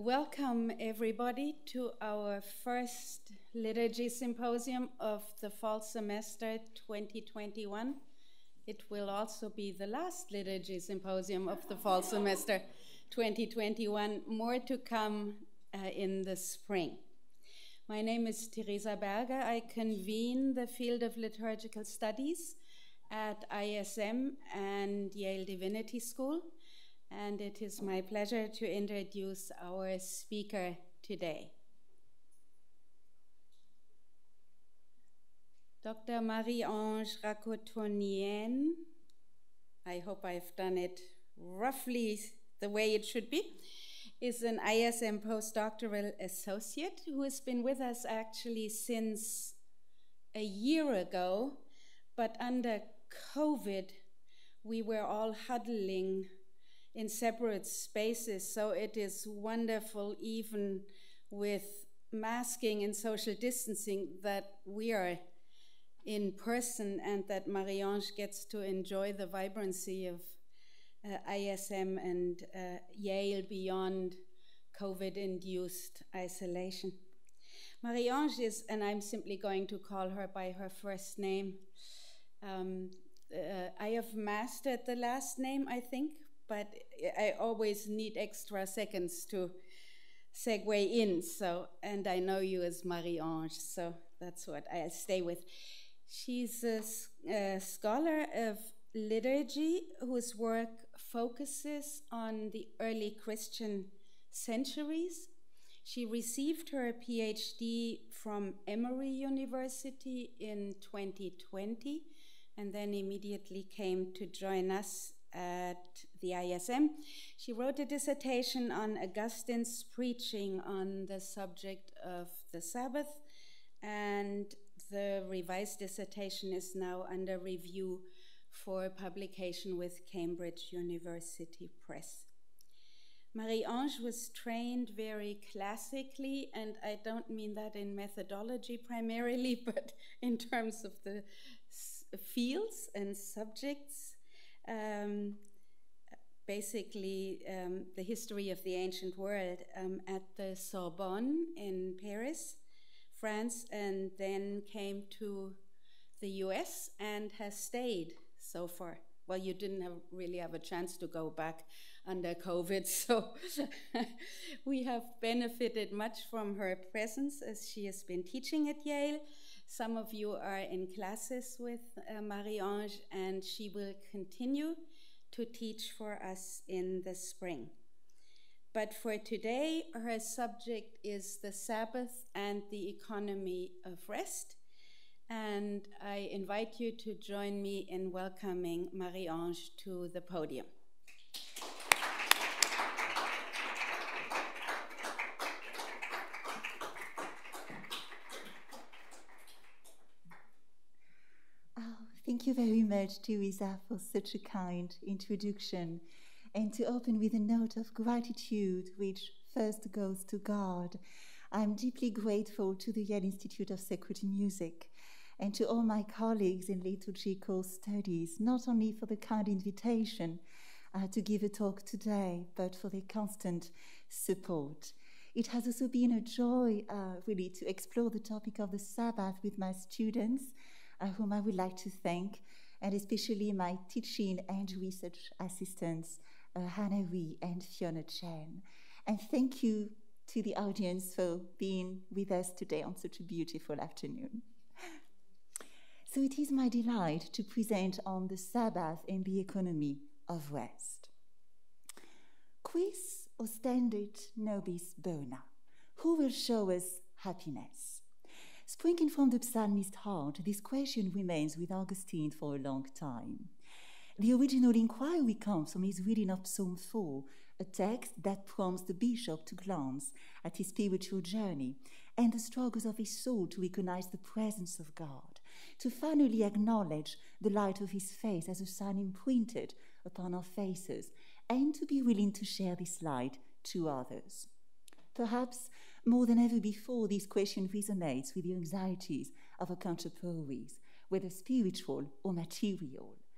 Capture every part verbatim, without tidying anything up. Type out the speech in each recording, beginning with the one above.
Welcome everybody to our first liturgy symposium of the fall semester twenty twenty-one. It will also be the last liturgy symposium of the fall semester twenty twenty-one. More to come uh, in the spring. My name is Teresa Berger. I convene the field of liturgical studies at I S M and Yale Divinity School. And it is my pleasure to introduce our speaker today. Doctor Marie-Ange Rakotonien, I hope I've done it roughly the way it should be, is an I S M postdoctoral associate who has been with us actually since a year ago, but under COVID, we were all huddling in separate spaces, so it is wonderful, even with masking and social distancing, that we are in person and that Marie-Ange gets to enjoy the vibrancy of uh, I S M and uh, Yale beyond COVID-induced isolation. Marie-Ange is, and I'm simply going to call her by her first name. Um, uh, I have mastered the last name, I think, but I always need extra seconds to segue in, so, and I know you as Marie-Ange, so that's what I'll stay with. She's a, a scholar of liturgy whose work focuses on the early Christian centuries. She received her PhD from Emory University in twenty twenty, and then immediately came to join us at the I S M. She wrote a dissertation on Augustine's preaching on the subject of the Sabbath, and the revised dissertation is now under review for publication with Cambridge University Press. Marie-Ange was trained very classically, and I don't mean that in methodology primarily, but in terms of the fields and subjects. Um, basically um, the history of the ancient world um, at the Sorbonne in Paris, France, and then came to the U S and has stayed so far. Well, you didn't have, really have a chance to go back under COVID, so we have benefited much from her presence as she has been teaching at Yale. Some of you are in classes with uh, Marie-Ange, and she will continue to teach for us in the spring. But for today, her subject is the Sabbath and the economy of rest. And I invite you to join me in welcoming Marie-Ange to the podium. Thank you very much, Teresa, for such a kind introduction, and to open with a note of gratitude, which first goes to God. I'm deeply grateful to the Yale Institute of Sacred Music and to all my colleagues in liturgical studies, not only for the kind invitation uh, to give a talk today, but for their constant support. It has also been a joy, uh, really, to explore the topic of the Sabbath with my students, Uh, whom I would like to thank, and especially my teaching and research assistants, uh, Hannah Wee and Fiona Chen. And thank you to the audience for being with us today on such a beautiful afternoon. So it is my delight to present on the Sabbath and the economy of rest. Quis ostendit nobis bona? Who will show us happiness? Springing from the psalmist's heart, this question remains with Augustine for a long time. The original inquiry comes from his reading of Psalm four, a text that prompts the bishop to glance at his spiritual journey and the struggles of his soul to recognize the presence of God, to finally acknowledge the light of his face as a sign imprinted upon our faces, and to be willing to share this light to others. Perhaps more than ever before, this question resonates with the anxieties of our contemporaries, whether spiritual or material.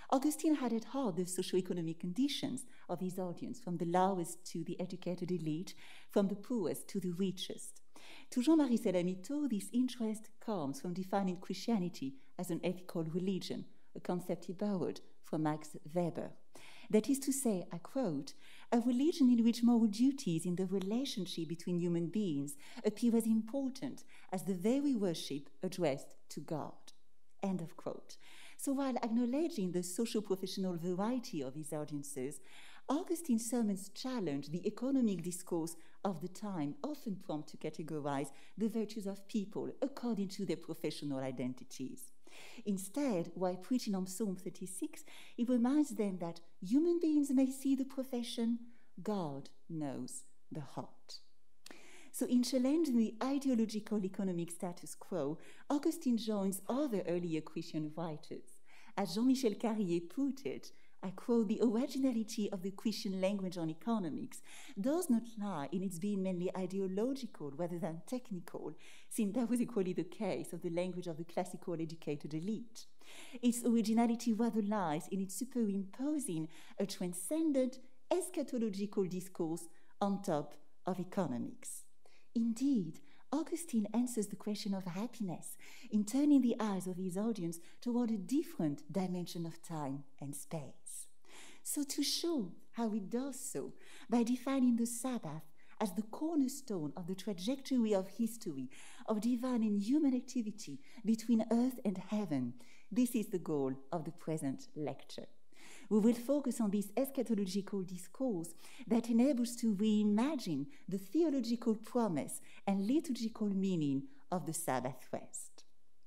Augustine had at heart the socio-economic conditions of his audience, from the lowest to the educated elite, from the poorest to the richest. To Jean-Marie Salamito, this interest comes from defining Christianity as an ethical religion, a concept he borrowed from Max Weber. That is to say, I quote, a religion in which moral duties in the relationship between human beings appear as important as the very worship addressed to God. End of quote. So while acknowledging the socio-professional variety of his audiences, Augustine's sermons challenge the economic discourse of the time, often prompt to categorize the virtues of people according to their professional identities. Instead, while preaching on Psalm thirty-six, he reminds them that human beings may see the profession, God knows the heart. So in challenging the ideological economic status quo, Augustine joins other earlier Christian writers. As Jean-Michel Carrier put it, I quote, the originality of the Christian language on economics does not lie in its being mainly ideological rather than technical, since that was equally the case of the language of the classical educated elite. Its originality rather lies in its superimposing a transcendent eschatological discourse on top of economics. Indeed, Augustine answers the question of happiness in turning the eyes of his audience toward a different dimension of time and space. So to show how he does so, by defining the Sabbath as the cornerstone of the trajectory of history, of divine and human activity between earth and heaven, this is the goal of the present lecture. We will focus on this eschatological discourse that enables to reimagine the theological promise and liturgical meaning of the Sabbath rest.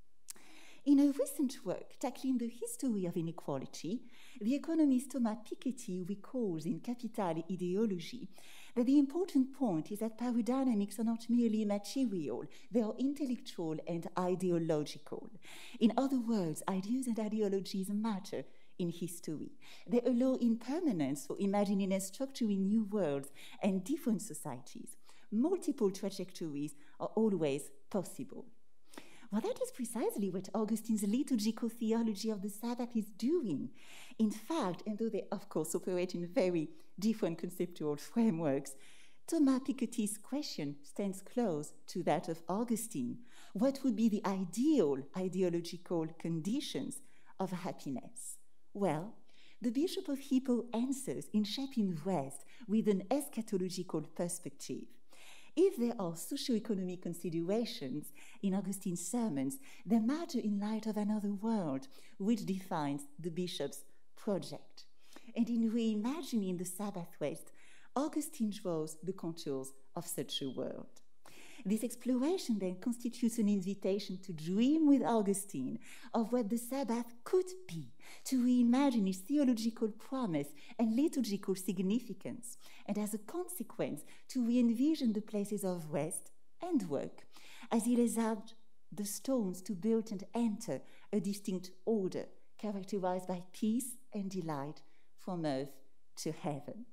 In a recent work tackling the history of inequality, the economist Thomas Piketty recalls in Capital Ideology that the important point is that power dynamics are not merely material, they are intellectual and ideological. In other words, ideas and ideologies matter in history. They allow impermanence for imagining and structuring new worlds and different societies. Multiple trajectories are always possible. Well, that is precisely what Augustine's liturgical theology of the Sabbath is doing. In fact, and though they, of course, operate in very different conceptual frameworks, Thomas Piketty's question stands close to that of Augustine. What would be the ideal ideological conditions of happiness? Well, the Bishop of Hippo answers in shaping rest with an eschatological perspective. If there are socio-economic considerations in Augustine's sermons, they matter in light of another world, which defines the bishop's project. And in reimagining the Sabbath rest, Augustine draws the contours of such a world. This exploration then constitutes an invitation to dream with Augustine of what the Sabbath could be, to reimagine its theological promise and liturgical significance, and as a consequence, to re-envision the places of rest and work, as he lays out the stones to build and enter a distinct order, characterized by peace and delight from earth to heaven.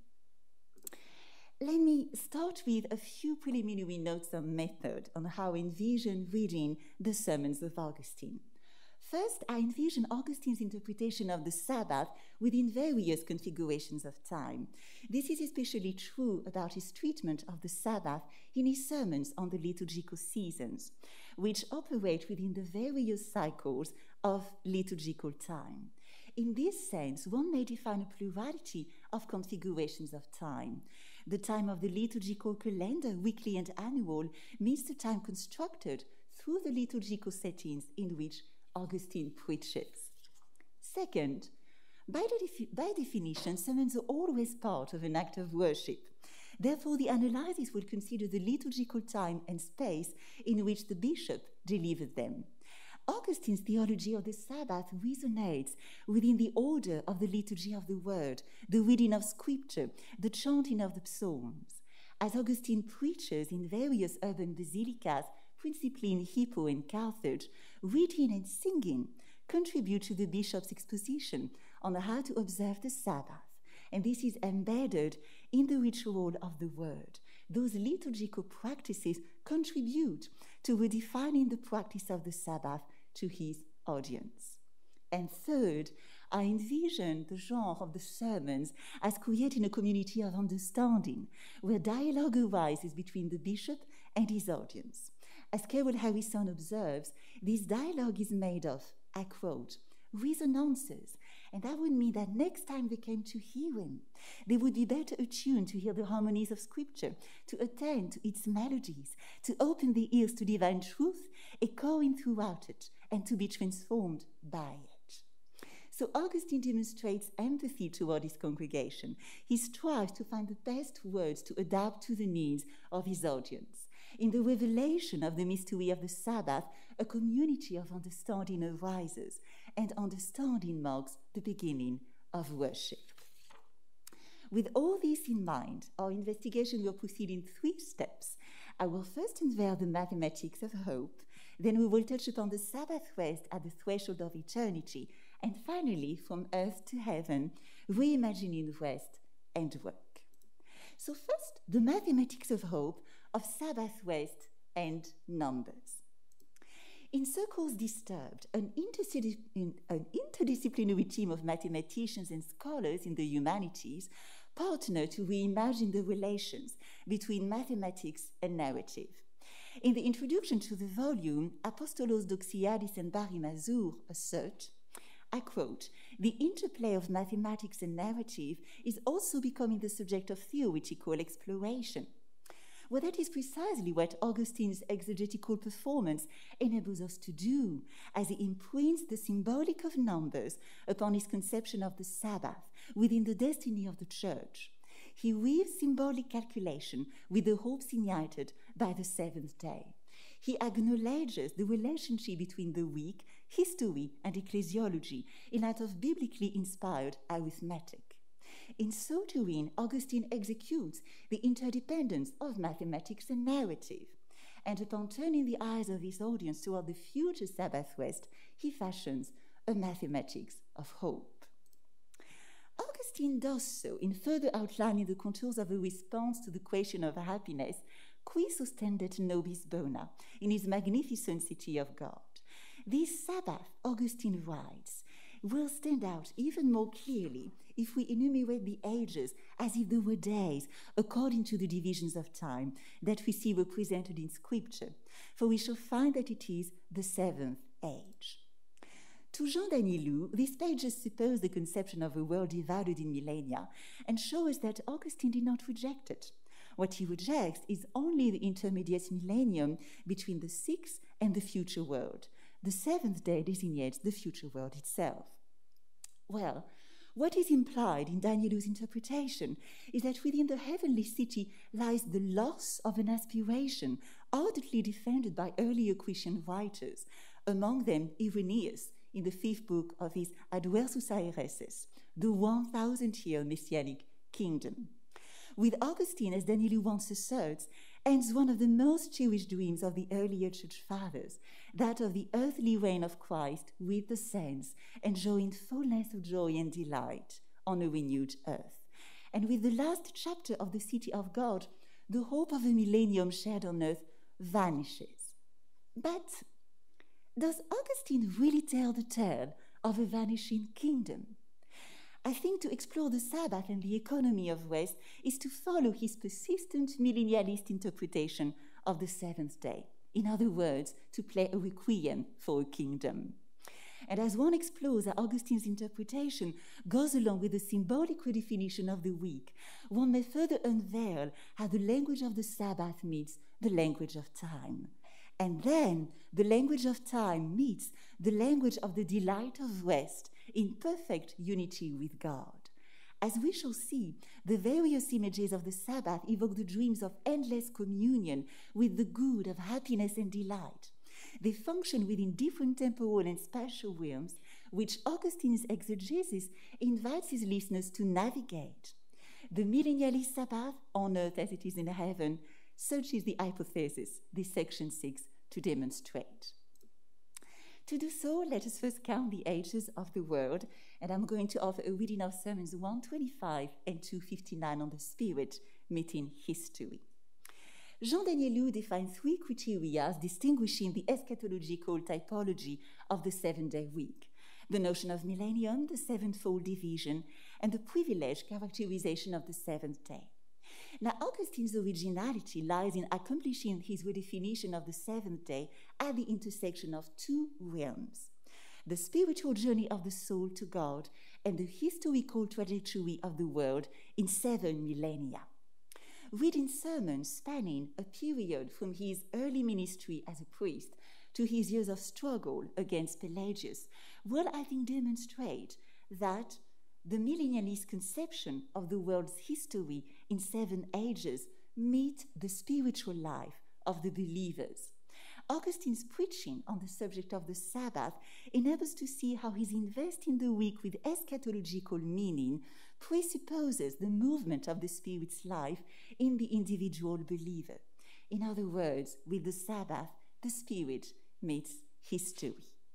Let me start with a few preliminary notes on method on how I envision reading the sermons of Augustine. First, I envision Augustine's interpretation of the Sabbath within various configurations of time. This is especially true about his treatment of the Sabbath in his sermons on the liturgical seasons, which operate within the various cycles of liturgical time. In this sense, one may define a plurality of configurations of time. The time of the liturgical calendar, weekly and annual, means the time constructed through the liturgical settings in which Augustine preaches. Second, by, defi- by definition, sermons are always part of an act of worship. Therefore, the analysis would consider the liturgical time and space in which the bishop delivered them. Augustine's theology of the Sabbath resonates within the order of the liturgy of the word, the reading of scripture, the chanting of the psalms. As Augustine preaches in various urban basilicas, principally in Hippo and Carthage, reading and singing contribute to the bishop's exposition on how to observe the Sabbath. And this is embedded in the ritual of the word. Those liturgical practices contribute to redefining the practice of the Sabbath to his audience. And third, I envision the genre of the sermons as creating a community of understanding, where dialogue arises between the bishop and his audience. As Carol Harrison observes, this dialogue is made of, I quote, resonances, and that would mean that next time they came to hear him, they would be better attuned to hear the harmonies of Scripture, to attend to its melodies, to open the ears to divine truth, echoing throughout it, and to be transformed by it. So Augustine demonstrates empathy toward his congregation. He strives to find the best words to adapt to the needs of his audience. In the revelation of the mystery of the Sabbath, a community of understanding arises, and understanding marks the beginning of worship. With all this in mind, our investigation will proceed in three steps. I will first unveil the mathematics of hope, then we will touch upon the Sabbath rest at the threshold of eternity, and finally, from earth to heaven, reimagining rest and work. So first, the mathematics of hope, of Sabbath rest and numbers. In Circles Disturbed, an, interdiscipl an interdisciplinary team of mathematicians and scholars in the humanities partner to reimagine the relations between mathematics and narrative. In the introduction to the volume, Apostolos Doxiadis and Barry Mazur assert, I quote, the interplay of mathematics and narrative is also becoming the subject of theoretical exploration. Well, that is precisely what Augustine's exegetical performance enables us to do, as he imprints the symbolic of numbers upon his conception of the Sabbath within the destiny of the Church. He weaves symbolic calculation with the hopes ignited by the seventh day. He acknowledges the relationship between the week, history, and ecclesiology in light of biblically inspired arithmetic. In so doing, Augustine executes the interdependence of mathematics and narrative, and upon turning the eyes of his audience toward the future Sabbath rest, he fashions a mathematics of hope. Augustine does so in further outlining the contours of a response to the question of happiness, qui sustendet nobis bona, in his magnificent City of God. This Sabbath, Augustine writes, will stand out even more clearly if we enumerate the ages as if they were days, according to the divisions of time that we see represented in Scripture, for we shall find that it is the seventh age. To Jean Danielou, these pages suppose the conception of a world divided in millennia and show us that Augustine did not reject it. What he rejects is only the intermediate millennium between the sixth and the future world. The seventh day designates the future world itself. Well, what is implied in Danielou's interpretation is that within the heavenly city lies the loss of an aspiration ardently defended by earlier Christian writers, among them Irenaeus in the fifth book of his Adversus Aereses, the one thousand year messianic kingdom. With Augustine, as Danielou once asserts, ends one of the most cherished dreams of the earlier church fathers, that of the earthly reign of Christ with the saints, enjoying fullness of joy and delight on a renewed earth. And with the last chapter of the City of God, the hope of a millennium shared on earth vanishes. But does Augustine really tell the tale of a vanishing kingdom? I think to explore the Sabbath and the economy of rest is to follow his persistent millennialist interpretation of the seventh day. In other words, to play a requiem for a kingdom. And as one explores how Augustine's interpretation goes along with the symbolic redefinition of the week, one may further unveil how the language of the Sabbath meets the language of time. And then the language of time meets the language of the delight of rest in perfect unity with God. As we shall see, the various images of the Sabbath evoke the dreams of endless communion with the good, of happiness and delight. They function within different temporal and spatial realms, which Augustine's exegesis invites his listeners to navigate. The millennialist Sabbath, on earth as it is in heaven, such is the hypothesis this section seeks to demonstrate. To do so, let us first count the ages of the world, and I'm going to offer a reading of Sermons one twenty-five and two fifty-nine on the Spirit meeting history. Jean Danielou defines three criteria distinguishing the eschatological typology of the seven-day week. the notion of millennium, the sevenfold division, and the privileged characterization of the seventh day. Now, Augustine's originality lies in accomplishing his redefinition of the seventh day at the intersection of two realms: the spiritual journey of the soul to God and the historical trajectory of the world in seven millennia. Reading sermons spanning a period from his early ministry as a priest to his years of struggle against Pelagius will, I think, demonstrate that the millennialist conception of the world's history in seven ages meet the spiritual life of the believers. Augustine's preaching on the subject of the Sabbath enables to see how his investing the week with eschatological meaning presupposes the movement of the Spirit's life in the individual believer. In other words, with the Sabbath, the Spirit meets history.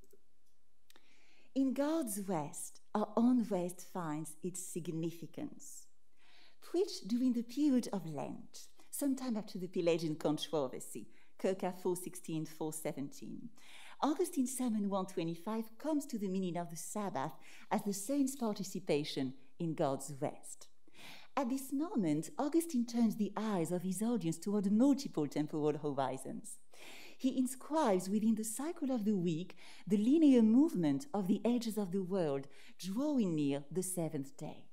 In God's rest, our own rest finds its significance. Preached during the period of Lent, sometime after the Pelagian controversy, Circa four sixteen to four seventeen, Augustine's Sermon one twenty-five comes to the meaning of the Sabbath as the saints' participation in God's rest. At this moment, Augustine turns the eyes of his audience toward multiple temporal horizons. He inscribes within the cycle of the week the linear movement of the ages of the world, drawing near the seventh day.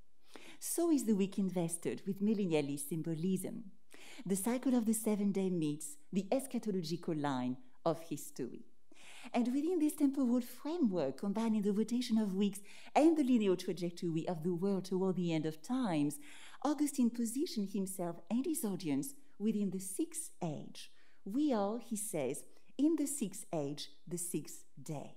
So is the week invested with millennialist symbolism. The cycle of the seventh day meets the eschatological line of history. And within this temporal framework, combining the rotation of weeks and the linear trajectory of the world toward the end of times, Augustine positioned himself and his audience within the sixth age. We are, he says, in the sixth age, the sixth day.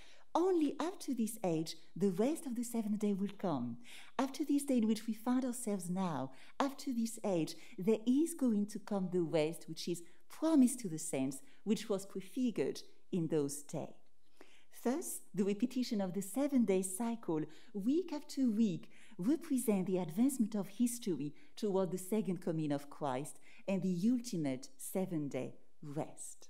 Only after this age, the rest of the seventh day will come. After this day in which we find ourselves now, after this age, there is going to come the rest which is promised to the saints, which was prefigured in those days. Thus, the repetition of the seven-day cycle, week after week, represents the advancement of history toward the second coming of Christ and the ultimate seven-day rest.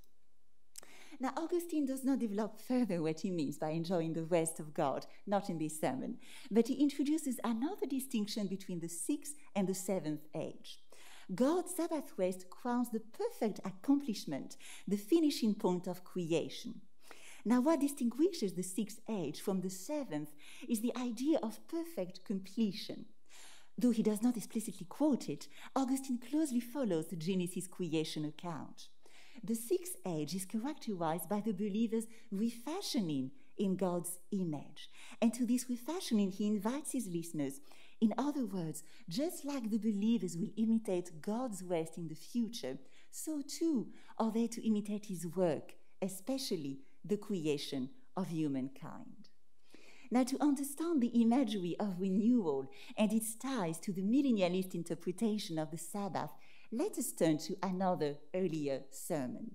Now, Augustine does not develop further what he means by enjoying the rest of God, not in this sermon, but he introduces another distinction between the sixth and the seventh age. God's Sabbath rest crowns the perfect accomplishment, the finishing point of creation. Now, what distinguishes the sixth age from the seventh is the idea of perfect completion. Though he does not explicitly quote it, Augustine closely follows the Genesis creation account. The sixth age is characterized by the believer's refashioning in God's image. And to this refashioning, he invites his listeners. In other words, just like the believers will imitate God's rest in the future, so too are they to imitate his work, especially the creation of humankind. Now, to understand the imagery of renewal and its ties to the millennialist interpretation of the Sabbath, let us turn to another earlier sermon.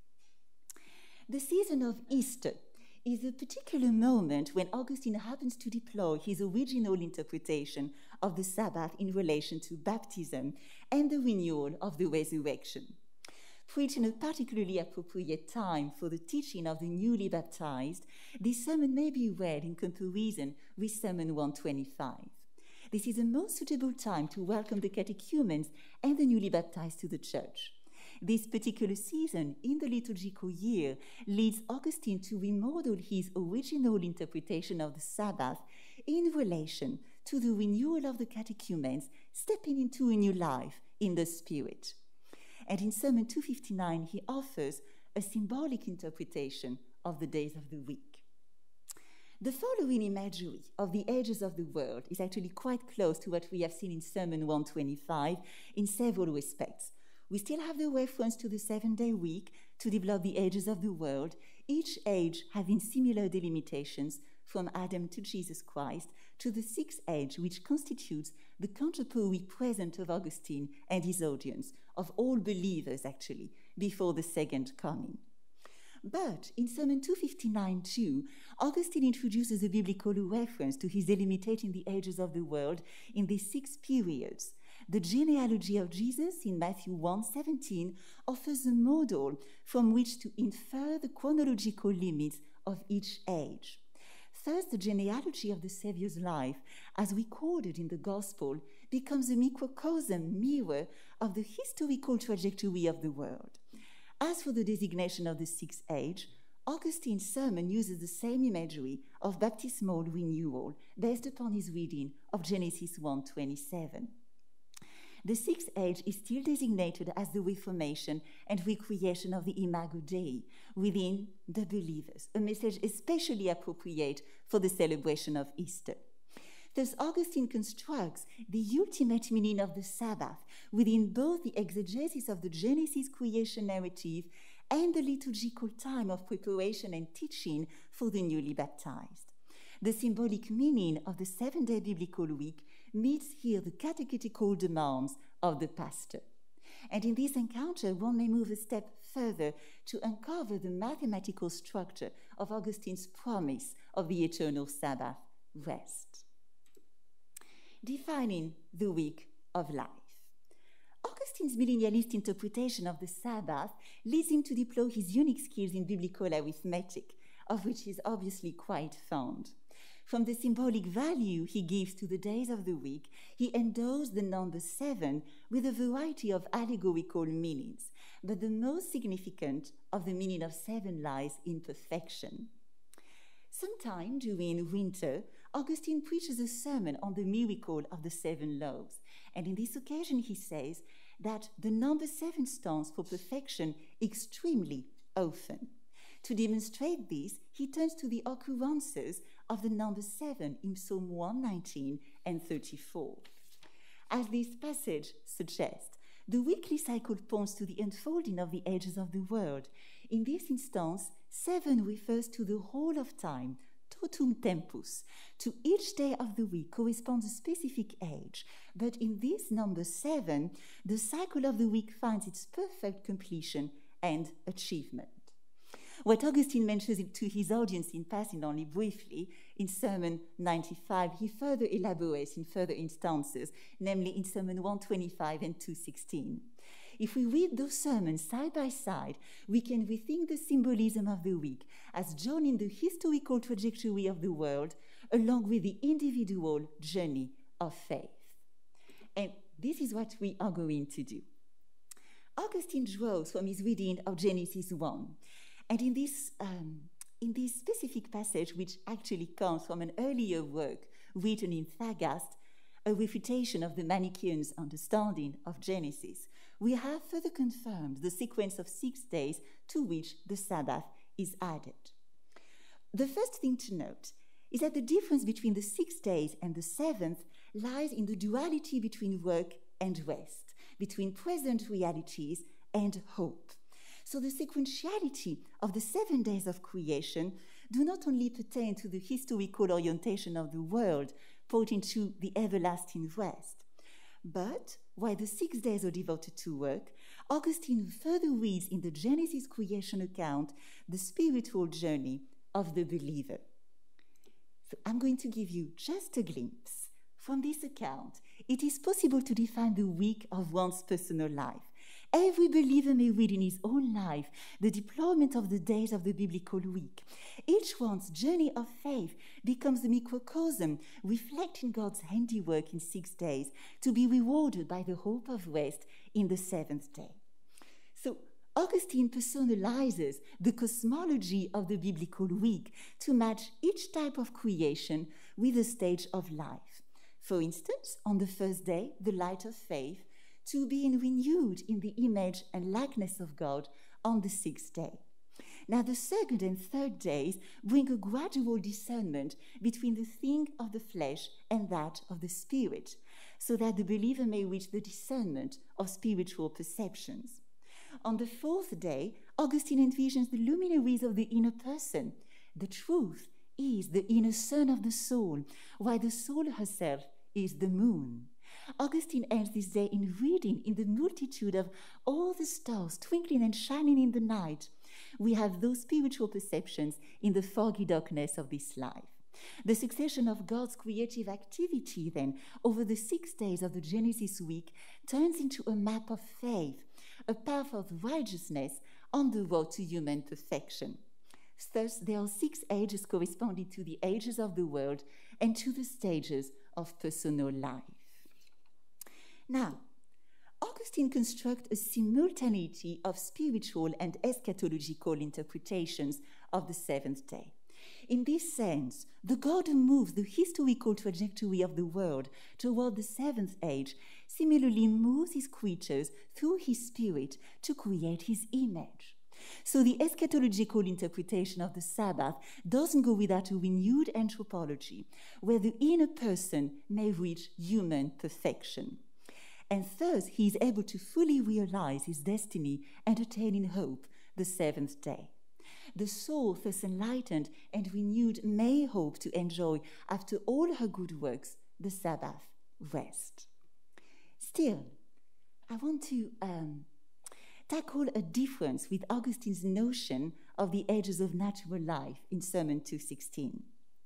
The season of Easter is a particular moment when Augustine happens to deploy his original interpretation of the Sabbath in relation to baptism and the renewal of the resurrection. Preached in a particularly appropriate time for the teaching of the newly baptized, this sermon may be read in comparison with Sermon one twenty-five. This is a most suitable time to welcome the catechumens and the newly baptized to the church. This particular season in the liturgical year leads Augustine to remodel his original interpretation of the Sabbath in relation to the renewal of the catechumens stepping into a new life in the Spirit. And in Sermon two fifty-nine, he offers a symbolic interpretation of the days of the week. The following imagery of the ages of the world is actually quite close to what we have seen in Sermon one twenty-five in several respects. We still have the reference to the seven-day week to develop the ages of the world, each age having similar delimitations from Adam to Jesus Christ, to the sixth age, which constitutes the contemporary present of Augustine and his audience, of all believers actually, before the second coming. But in Sermon two fifty-nine too, Augustine introduces a biblical reference to his delimiting the ages of the world in these six periods. The genealogy of Jesus in Matthew one seventeen offers a model from which to infer the chronological limits of each age. thus the genealogy of the Saviour's life, as recorded in the Gospel, becomes a microcosm mirror of the historical trajectory of the world. As for the designation of the sixth age, Augustine's sermon uses the same imagery of baptismal renewal based upon his reading of Genesis one twenty-seven. The sixth age is still designated as the reformation and recreation of the Imago Dei within the believers, a message especially appropriate for the celebration of Easter. Thus, Augustine constructs the ultimate meaning of the Sabbath within both the exegesis of the Genesis creation narrative and the liturgical time of preparation and teaching for the newly baptized. The symbolic meaning of the seven-day biblical week meets here the catechetical demands of the pastor. And in this encounter, one may move a step further to uncover the mathematical structure of Augustine's promise of the eternal Sabbath rest. Defining the week of life. Augustine's millennialist interpretation of the Sabbath leads him to deploy his unique skills in biblical arithmetic, of which he is obviously quite fond. From the symbolic value he gives to the days of the week, he endows the number seven with a variety of allegorical meanings, but the most significant of the meaning of seven lies in perfection. Sometime during winter, Augustine preaches a sermon on the miracle of the seven loaves, and in this occasion he says that the number seven stands for perfection extremely often. To demonstrate this, he turns to the occurrences of the number seven in Psalm one nineteen and thirty-four. As this passage suggests, the weekly cycle points to the unfolding of the ages of the world. In this instance, seven refers to the whole of time, totum tempus. To each day of the week corresponds a specific age, but in this number seven, the cycle of the week finds its perfect completion and achievement. What Augustine mentions to his audience in passing only briefly in Sermon ninety-five, he further elaborates in further instances, namely in Sermon one twenty-five and two sixteen. If we read those sermons side by side, we can rethink the symbolism of the week as joining the historical trajectory of the world along with the individual journey of faith. And this is what we are going to do. Augustine draws from his reading of Genesis one. And in this, um, in this specific passage, which actually comes from an earlier work written in Thagast, a refutation of the Manichaeans' understanding of Genesis, we have further confirmed the sequence of six days to which the Sabbath is added. The first thing to note is that the difference between the six days and the seventh lies in the duality between work and rest, between present realities and hope. So the sequentiality of the seven days of creation do not only pertain to the historical orientation of the world, pointing to the everlasting rest, but while the six days are devoted to work, Augustine further reads in the Genesis creation account the spiritual journey of the believer. So I'm going to give you just a glimpse. From this account, it is possible to define the week of one's personal life. Every believer may read in his own life the deployment of the days of the biblical week. Each one's journey of faith becomes a microcosm reflecting God's handiwork in six days to be rewarded by the hope of rest in the seventh day. So Augustine personalizes the cosmology of the biblical week to match each type of creation with a stage of life. For instance, on the first day, the light of faith, to being renewed in the image and likeness of God on the sixth day. Now, the second and third days bring a gradual discernment between the thing of the flesh and that of the spirit, so that the believer may reach the discernment of spiritual perceptions. On the fourth day, Augustine envisions the luminaries of the inner person. The truth is the inner sun of the soul, while the soul herself is the moon. Augustine ends this day in reading in the multitude of all the stars twinkling and shining in the night. We have those spiritual perceptions in the foggy darkness of this life. The succession of God's creative activity, then, over the six days of the Genesis week turns into a map of faith, a path of righteousness on the road to human perfection. Thus, there are six ages corresponding to the ages of the world and to the stages of personal life. Now, Augustine constructs a simultaneity of spiritual and eschatological interpretations of the seventh day. In this sense, the God who moves the historical trajectory of the world toward the seventh age similarly moves his creatures through his spirit to create his image. So the eschatological interpretation of the Sabbath doesn't go without a renewed anthropology, where the inner person may reach human perfection. And thus he is able to fully realize his destiny and attain in hope the seventh day. The soul, thus enlightened and renewed, may hope to enjoy, after all her good works, the Sabbath rest. Still, I want to um, tackle a difference with Augustine's notion of the ages of natural life in Sermon two sixteen.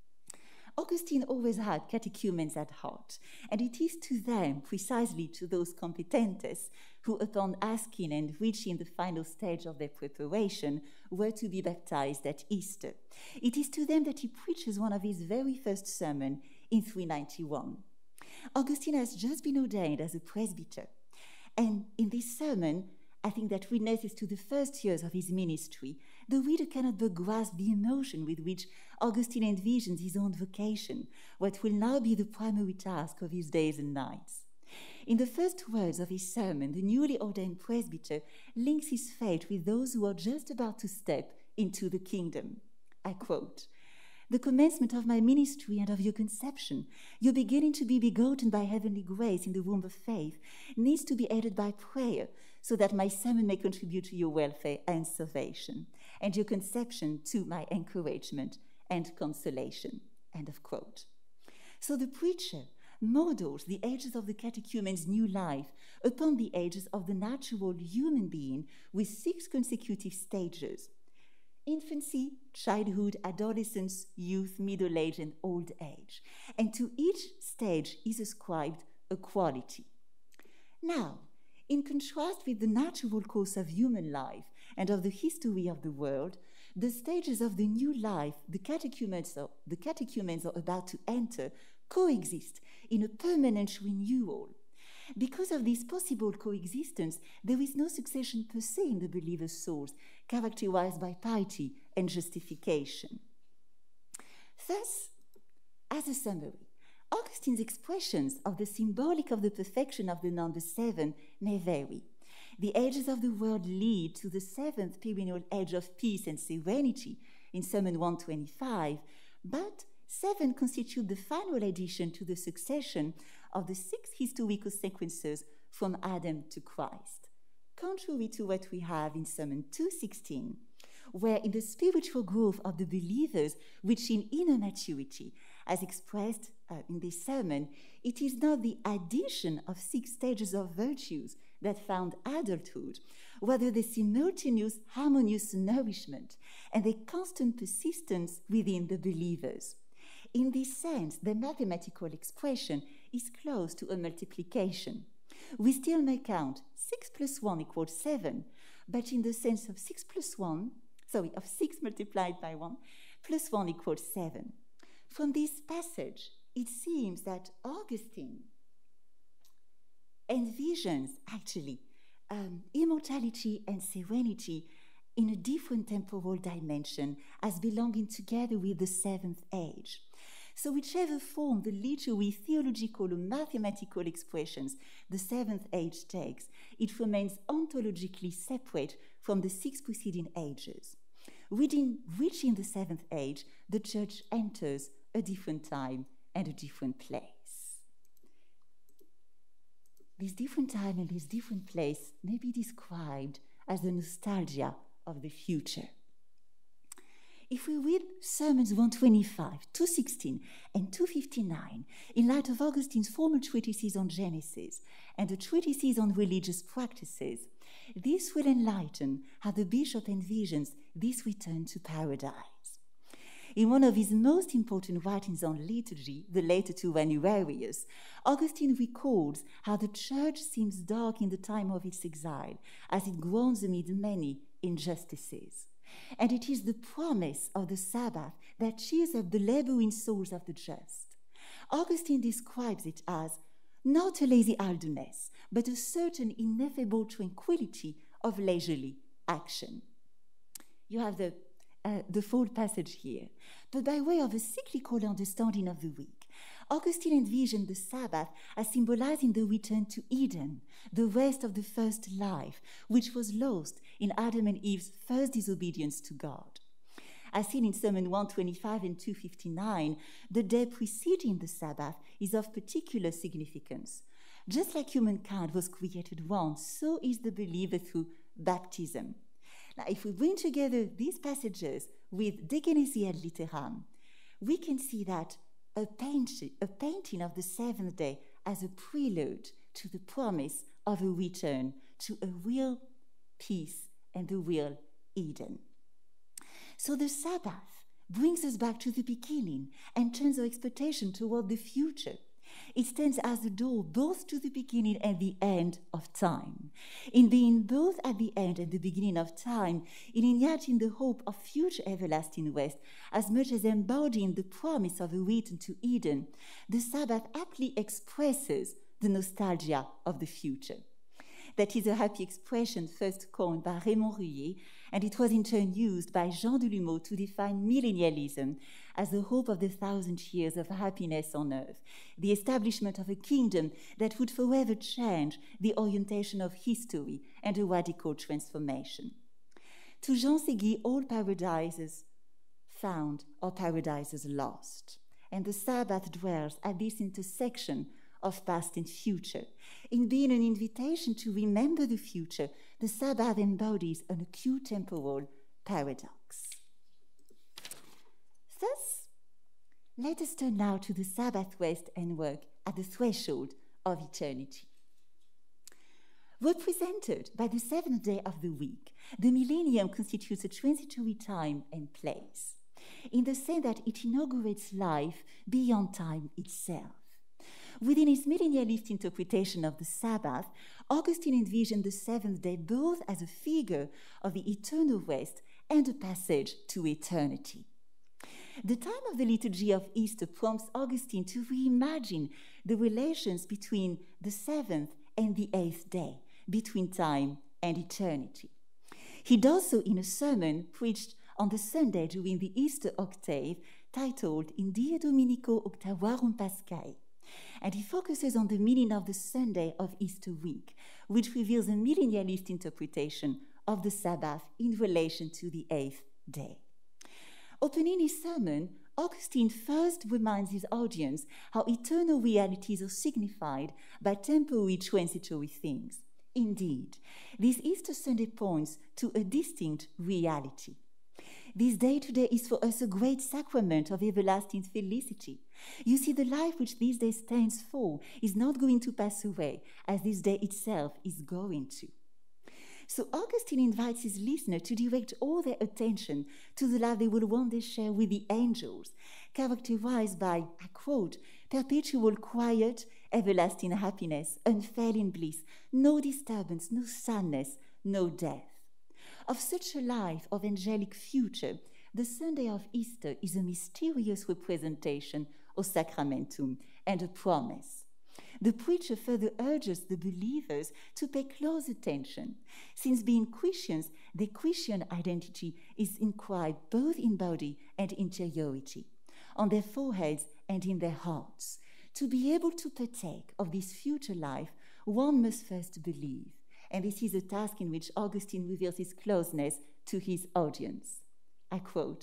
Augustine always had catechumens at heart, and it is to them, precisely to those competentes, who upon asking and reaching the final stage of their preparation were to be baptized at Easter. It is to them that he preaches one of his very first sermons in three ninety-one. Augustine has just been ordained as a presbyter, and in this sermon, I think that witnesses to the first years of his ministry, the reader cannot but grasp the emotion with which Augustine envisions his own vocation, what will now be the primary task of his days and nights. In the first words of his sermon, the newly ordained presbyter links his fate with those who are just about to step into the kingdom. I quote, "The commencement of my ministry and of your conception, your beginning to be begotten by heavenly grace in the womb of faith, needs to be aided by prayer, so that my sermon may contribute to your welfare and salvation, and your conception to my encouragement and consolation." End of quote. So the preacher models the ages of the catechumen's new life upon the ages of the natural human being with six consecutive stages: infancy, childhood, adolescence, youth, middle age, and old age. And to each stage is ascribed a quality. Now, in contrast with the natural course of human life and of the history of the world, the stages of the new life the catechumens are, the catechumens are about to enter coexist in a permanent renewal. Because of this possible coexistence, there is no succession per se in the believer's souls, characterized by piety and justification. Thus, as a summary, Augustine's expressions of the symbolic of the perfection of the number seven may vary. The ages of the world lead to the seventh perennial age of peace and serenity in Sermon one twenty-five, but seven constitute the final addition to the succession of the six historical sequences from Adam to Christ, contrary to what we have in Sermon two sixteen, where in the spiritual growth of the believers reaching inner maturity, as expressed uh, in this sermon, it is not the addition of six stages of virtues that found adulthood, rather the simultaneous harmonious nourishment and the constant persistence within the believers. In this sense, the mathematical expression is close to a multiplication. We still may count six plus one equals seven, but in the sense of six plus one, sorry, of six multiplied by one, plus one equals seven. From this passage, it seems that Augustine envisions, actually, um, immortality and serenity in a different temporal dimension as belonging together with the seventh age. So whichever form the literary, theological, or mathematical expressions the seventh age takes, it remains ontologically separate from the six preceding ages. Within reaching the seventh age, the Church enters a different time and a different place. This different time and this different place may be described as the nostalgia of the future. If we read Sermons one twenty-five, two sixteen, and two fifty-nine, in light of Augustine's formal treatises on Genesis and the treatises on religious practices, this will enlighten how the bishop envisions this return to paradise. In one of his most important writings on liturgy, the Letter to Annuarius, Augustine records how the church seems dark in the time of its exile, as it groans amid many injustices. And it is the promise of the Sabbath that cheers up the laboring souls of the just. Augustine describes it as not a lazy idleness, but a certain ineffable tranquility of leisurely action. You have the, uh, the full passage here. But by way of a cyclical understanding of the week, Augustine envisioned the Sabbath as symbolizing the return to Eden, the rest of the first life, which was lost in Adam and Eve's first disobedience to God. As seen in Sermon one twenty-five and two fifty-nine, the day preceding the Sabbath is of particular significance. Just like humankind was created once, so is the believer through baptism. Now, if we bring together these passages with De Genesi ad Litteram, we can see that a, paint, a painting of the seventh day as a prelude to the promise of a return to a real peace and the real Eden. So the Sabbath brings us back to the beginning and turns our expectation toward the future. It stands as the door both to the beginning and the end of time. In being both at the end and the beginning of time, in igniting the hope of future everlasting rest, as much as embodying the promise of a return to Eden, the Sabbath aptly expresses the nostalgia of the future. That is a happy expression first coined by Raymond Rullier, and it was in turn used by Jean Delumeau to define millennialism as the hope of the thousand years of happiness on earth, the establishment of a kingdom that would forever change the orientation of history and a radical transformation. To Jean Segui, all paradises found are paradises lost, and the Sabbath dwells at this intersection of past and future. In being an invitation to remember the future, the Sabbath embodies an acute temporal paradox. Thus, let us turn now to the Sabbath rest and work at the threshold of eternity. Represented by the seventh day of the week, the millennium constitutes a transitory time and place, in the sense that it inaugurates life beyond time itself. Within his millennialist interpretation of the Sabbath, Augustine envisioned the seventh day both as a figure of the eternal rest and a passage to eternity. The time of the liturgy of Easter prompts Augustine to reimagine the relations between the seventh and the eighth day, between time and eternity. He does so in a sermon preached on the Sunday during the Easter octave, titled In Die Dominico Octaviarum Paschae. And he focuses on the meaning of the Sunday of Easter week, which reveals a millennialist interpretation of the Sabbath in relation to the eighth day. Opening his sermon, Augustine first reminds his audience how eternal realities are signified by temporary transitory things. Indeed, this Easter Sunday points to a distinct reality. This day today is for us a great sacrament of everlasting felicity. You see, the life which this day stands for is not going to pass away, as this day itself is going to. So Augustine invites his listener to direct all their attention to the life they will one day share with the angels, characterized by, I quote, perpetual quiet, everlasting happiness, unfailing bliss, no disturbance, no sadness, no death. Of such a life of angelic future, the Sunday of Easter is a mysterious representation of sacramentum and a promise. The preacher further urges the believers to pay close attention, since being Christians, their Christian identity is inscribed both in body and interiority, on their foreheads and in their hearts. To be able to partake of this future life, one must first believe. And this is a task in which Augustine reveals his closeness to his audience. I quote,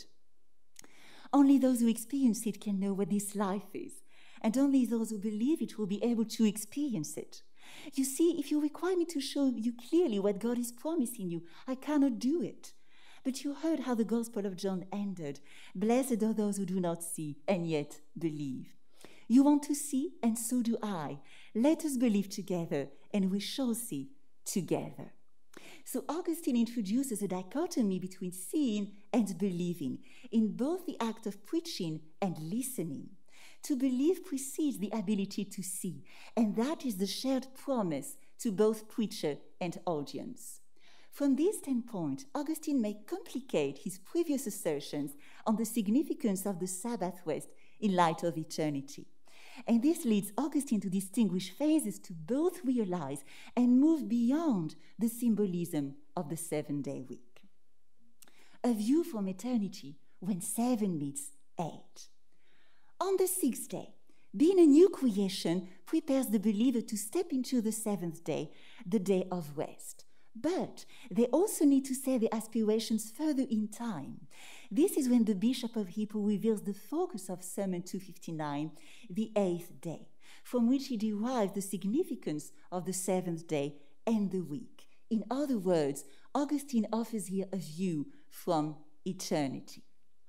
"Only those who experience it can know what this life is, and only those who believe it will be able to experience it. You see, if you require me to show you clearly what God is promising you, I cannot do it. But you heard how the Gospel of John ended. Blessed are those who do not see and yet believe. You want to see, and so do I. Let us believe together, and we shall see together." So Augustine introduces a dichotomy between seeing and believing in both the act of preaching and listening. To believe precedes the ability to see, and that is the shared promise to both preacher and audience. From this standpoint, Augustine may complicate his previous assertions on the significance of the Sabbath rest in light of eternity. And this leads Augustine to distinguish phases to both realize and move beyond the symbolism of the seven-day week. A view from eternity when seven meets eight. On the sixth day, being a new creation prepares the believer to step into the seventh day, the day of rest. But they also need to set their aspirations further in time. This is when the Bishop of Hippo reveals the focus of Sermon two fifty-nine, the eighth day, from which he derives the significance of the seventh day and the week. In other words, Augustine offers here a view from eternity.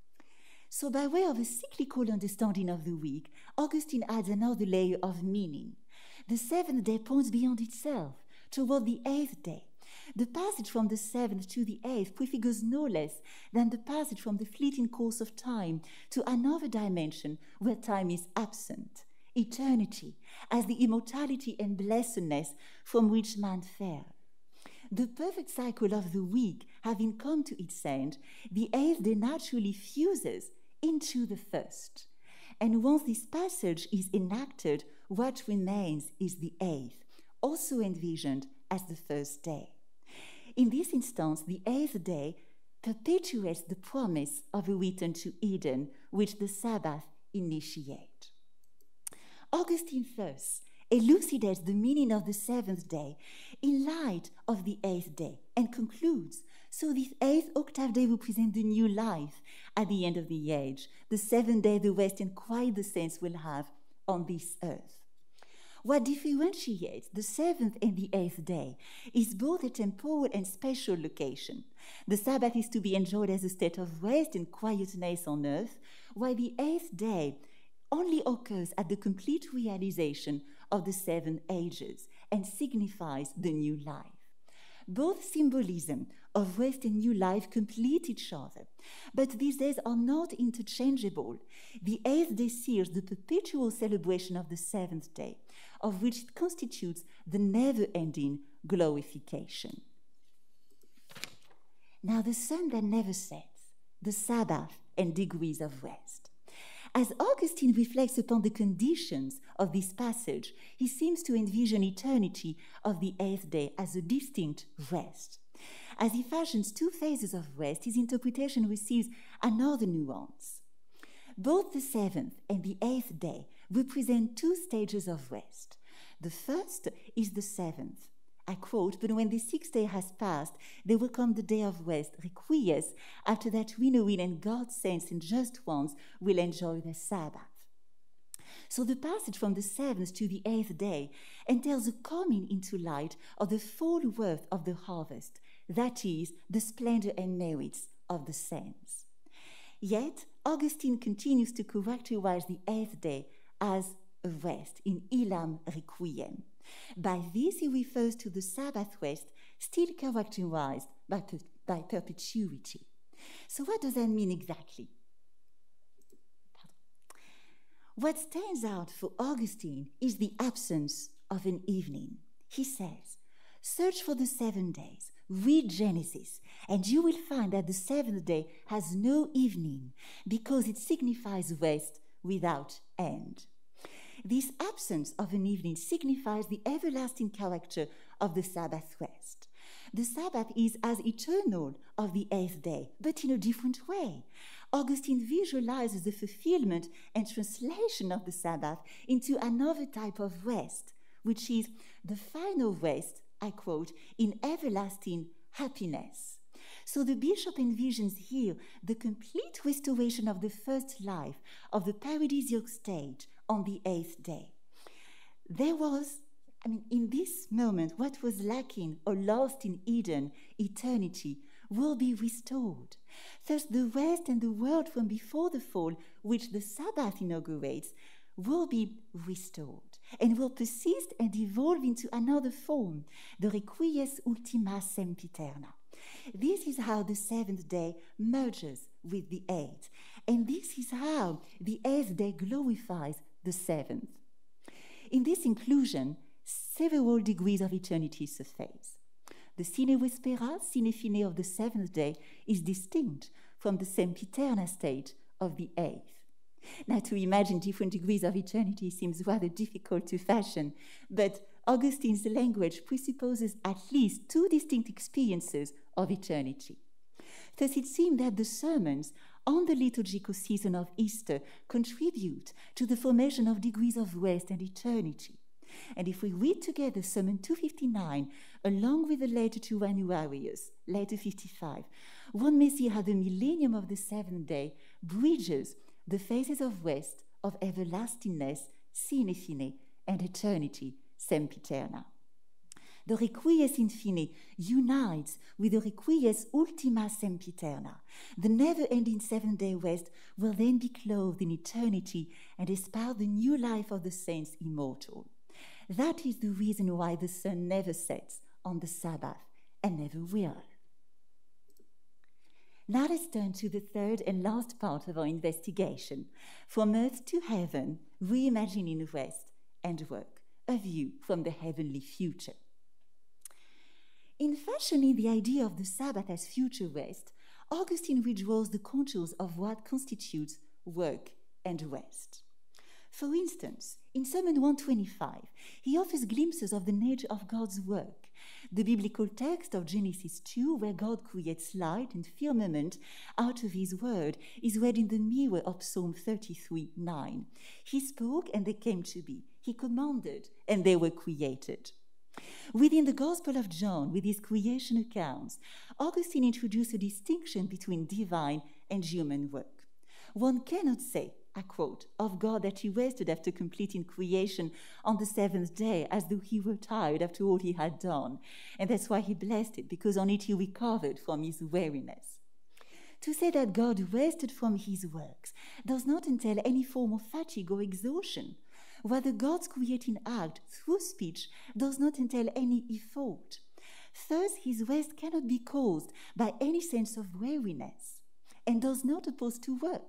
So by way of a cyclical understanding of the week, Augustine adds another layer of meaning. The seventh day points beyond itself, toward the eighth day. The passage from the seventh to the eighth prefigures no less than the passage from the fleeting course of time to another dimension where time is absent, eternity, as the immortality and blessedness from which man fares. The perfect cycle of the week having come to its end, the eighth day naturally fuses into the first. And once this passage is enacted, what remains is the eighth, also envisioned as the first day. In this instance, the eighth day perpetuates the promise of a return to Eden, which the Sabbath initiates. Augustine thus elucidates the meaning of the seventh day in light of the eighth day and concludes, so this eighth octave day represents the new life at the end of the age, the seventh day the rest and quiet the saints will have on this earth. What differentiates the seventh and the eighth day is both a temporal and spatial location. The Sabbath is to be enjoyed as a state of rest and quietness on earth, while the eighth day only occurs at the complete realization of the seven ages and signifies the new life. Both symbolism of rest and new life complete each other, but these days are not interchangeable. The eighth day seals the perpetual celebration of the seventh day, of which it constitutes the never-ending glorification. Now the sun that never sets, the Sabbath and degrees of rest. As Augustine reflects upon the conditions of this passage, he seems to envision eternity of the eighth day as a distinct rest. As he fashions two phases of rest, his interpretation receives another nuance. Both the seventh and the eighth day represent two stages of rest. The first is the seventh. I quote, "But when the sixth day has passed, there will come the day of rest, requiesce. After that, winnowing and God's saints and just ones will enjoy the Sabbath." So the passage from the seventh to the eighth day entails a coming into light of the full worth of the harvest, that is, the splendor and merits of the saints. Yet, Augustine continues to characterize the eighth day as a rest, in illam requiem. By this, he refers to the Sabbath rest still characterized by, per by perpetuity. So what does that mean exactly? Pardon. What stands out for Augustine is the absence of an evening. He says, "Search for the seven days, read Genesis, and you will find that the seventh day has no evening because it signifies rest without end." This absence of an evening signifies the everlasting character of the Sabbath rest. The Sabbath is as eternal of the eighth day, but in a different way. Augustine visualizes the fulfillment and translation of the Sabbath into another type of rest, which is the final rest, I quote, "in everlasting happiness." So the bishop envisions here the complete restoration of the first life of the paradisiac state on the eighth day. There was, I mean, in this moment, what was lacking or lost in Eden, eternity, will be restored. Thus, the rest and the world from before the fall, which the Sabbath inaugurates, will be restored and will persist and evolve into another form, the requies ultima sempiterna. This is how the seventh day merges with the eighth, and this is how the eighth day glorifies the seventh. In this inclusion, several degrees of eternity surface. The sine vespera, sine fine of the seventh day is distinct from the sempiterna state of the eighth. Now, to imagine different degrees of eternity seems rather difficult to fashion, but Augustine's language presupposes at least two distinct experiences of eternity. Thus, it seemed that the sermons on the liturgical season of Easter contribute to the formation of degrees of rest and eternity. And if we read together Sermon two fifty-nine, along with the letter to Januarius, letter fifty-five, one may see how the millennium of the seventh day bridges the phases of rest, of everlastingness, sine fine, and eternity, sempiterna. The requies in fine unites with the requies ultima sempiterna. The never-ending seven-day rest will then be clothed in eternity and espouse the new life of the saints immortal. That is the reason why the sun never sets on the Sabbath and never will. Now let's turn to the third and last part of our investigation, from earth to heaven, reimagining rest and work, a view from the heavenly future. In fashioning the idea of the Sabbath as future rest, Augustine redraws the contours of what constitutes work and rest. For instance, in Sermon one twenty-five, he offers glimpses of the nature of God's work. The biblical text of Genesis two, where God creates light and firmament out of his word, is read in the mirror of Psalm thirty-three nine. He spoke and they came to be. He commanded and they were created. Within the Gospel of John, with his creation accounts, Augustine introduced a distinction between divine and human work. One cannot say, I quote, of God that he rested after completing creation on the seventh day as though he were tired after all he had done. And that's why he blessed it, because on it he recovered from his weariness. To say that God rested from his works does not entail any form of fatigue or exhaustion. Rather, God's creating act through speech does not entail any effort. Thus, his rest cannot be caused by any sense of weariness and does not oppose to work.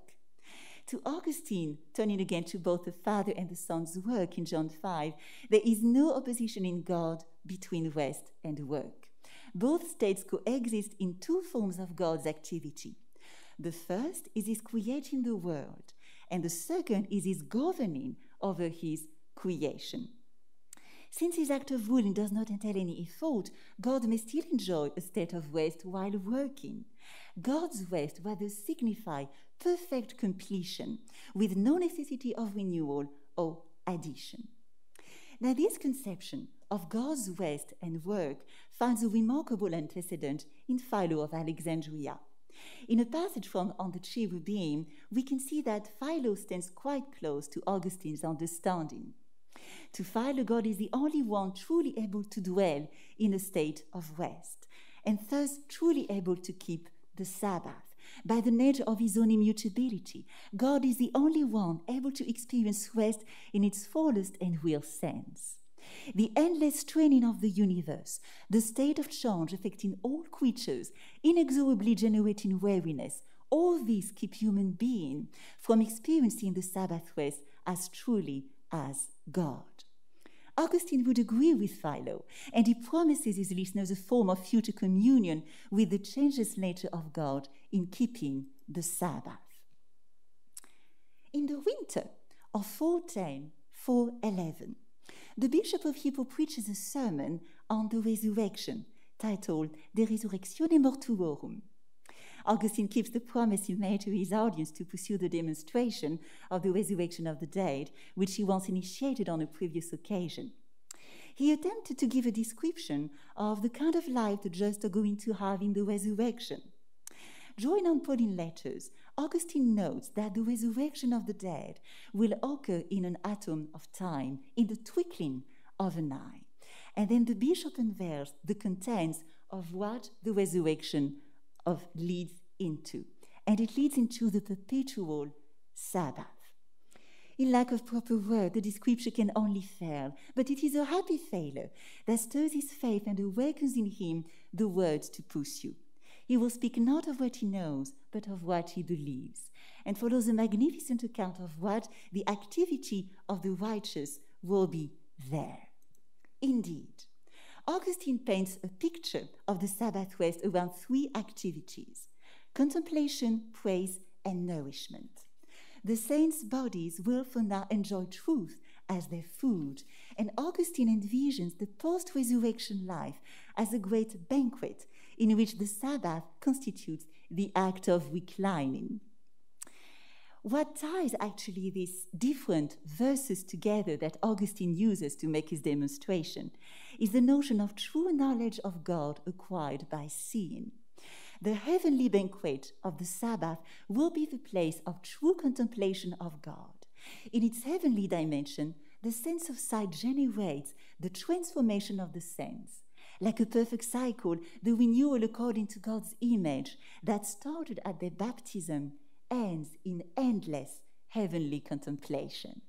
To Augustine, turning again to both the Father and the Son's work in John five, there is no opposition in God between rest and work. Both states coexist in two forms of God's activity. The first is his creating the world, and the second is his governing over his creation. Since his act of ruling does not entail any effort, God may still enjoy a state of rest while working. God's rest rather signifies perfect completion, with no necessity of renewal or addition. Now, this conception of God's rest and work finds a remarkable antecedent in Philo of Alexandria. In a passage from On the Cherubim, we can see that Philo stands quite close to Augustine's understanding. To Philo, God is the only one truly able to dwell in a state of rest, and thus truly able to keep the Sabbath. By the nature of his own immutability, God is the only one able to experience rest in its fullest and real sense. The endless straining of the universe, the state of change affecting all creatures, inexorably generating weariness, all these keep human being from experiencing the Sabbath rest as truly as God. Augustine would agree with Philo, and he promises his listeners a form of future communion with the changeless nature of God in keeping the Sabbath. In the winter of four ten, four eleven, the Bishop of Hippo preaches a sermon on the resurrection, titled De Resurrectione Mortuorum. Augustine keeps the promise he made to his audience to pursue the demonstration of the resurrection of the dead, which he once initiated on a previous occasion. He attempted to give a description of the kind of life the just are going to have in the resurrection. Drawing on Pauline letters, Augustine notes that the resurrection of the dead will occur in an atom of time, in the twinkling of an eye. And then the bishop unveils the contents of what the resurrection of leads into, and it leads into the perpetual Sabbath. In lack of proper word, the description can only fail, but it is a happy failure that stirs his faith and awakens in him the words to pursue. He will speak not of what he knows, but of what he believes, and follows a magnificent account of what the activity of the righteous will be there. Indeed, Augustine paints a picture of the Sabbath rest around three activities: contemplation, praise, and nourishment. The saints' bodies will for now enjoy truth as their food, and Augustine envisions the post-resurrection life as a great banquet in which the Sabbath constitutes the act of reclining. What ties actually these different verses together that Augustine uses to make his demonstration is the notion of true knowledge of God acquired by seeing. The heavenly banquet of the Sabbath will be the place of true contemplation of God. In its heavenly dimension, the sense of sight generates the transformation of the sense. Like a perfect cycle, the renewal according to God's image that started at their baptism ends in endless heavenly contemplation.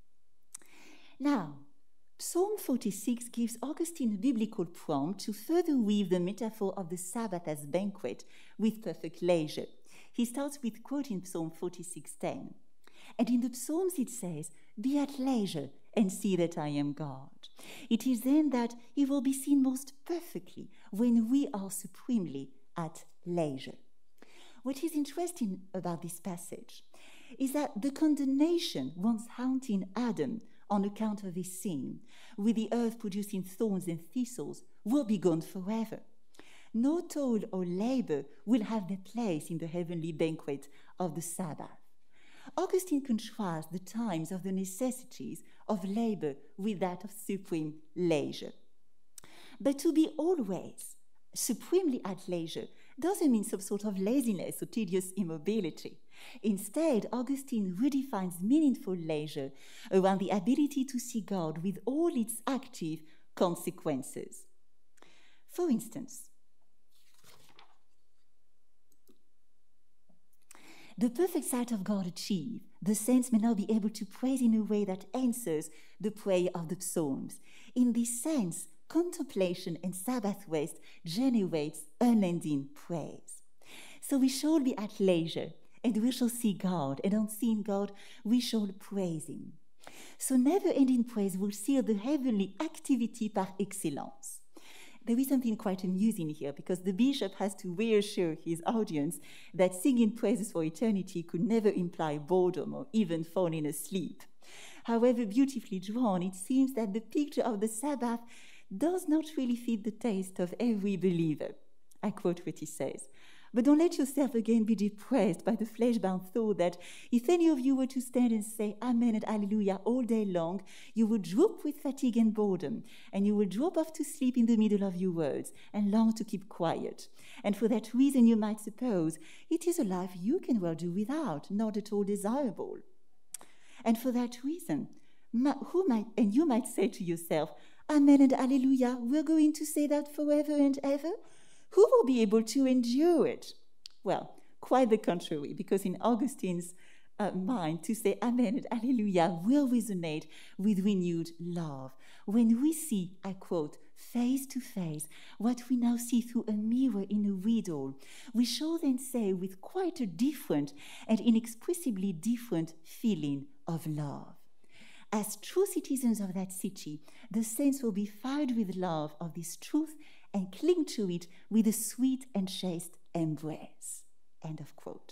Now, Psalm forty-six gives Augustine a biblical prompt to further weave the metaphor of the Sabbath as banquet with perfect leisure. He starts with quoting Psalm forty-six ten. And in the Psalms it says, "Be at leisure and see that I am God." It is then that he will be seen most perfectly when we are supremely at leisure. What is interesting about this passage is that the condemnation once haunting Adam on account of his sin, with the earth producing thorns and thistles, will be gone forever. No toil or labor will have their place in the heavenly banquet of the Sabbath. Augustine contrasts the times of the necessities of labor with that of supreme leisure. But to be always supremely at leisure doesn't mean some sort of laziness or tedious immobility. Instead, Augustine redefines meaningful leisure around the ability to see God with all its active consequences. For instance, the perfect sight of God achieved, the saints may now be able to praise in a way that answers the prayer of the Psalms. In this sense, contemplation and Sabbath rest generates unending praise. So we shall be at leisure, and we shall see God, and on seeing God, we shall praise Him. So never-ending praise will seal the heavenly activity par excellence. There is something quite amusing here, because the bishop has to reassure his audience that singing praises for eternity could never imply boredom or even falling asleep. However beautifully drawn, it seems that the picture of the Sabbath does not really fit the taste of every believer. I quote what he says. "But don't let yourself again be depressed by the flesh-bound thought that if any of you were to stand and say Amen and Alleluia all day long, you would droop with fatigue and boredom, and you will drop off to sleep in the middle of your words and long to keep quiet. And for that reason you might suppose it is a life you can well do without, not at all desirable. And for that reason, who might, and you might say to yourself, Amen and Alleluia, we're going to say that forever and ever? Who will be able to endure it?" Well, quite the contrary, because in Augustine's uh, mind, to say Amen and Alleluia will resonate with renewed love. When we see, I quote, face to face, what we now see through a mirror in a riddle, we shall then say with quite a different and inexpressibly different feeling of love. As true citizens of that city, the saints will be fired with love of this truth and cling to it with a sweet and chaste embrace. End of quote.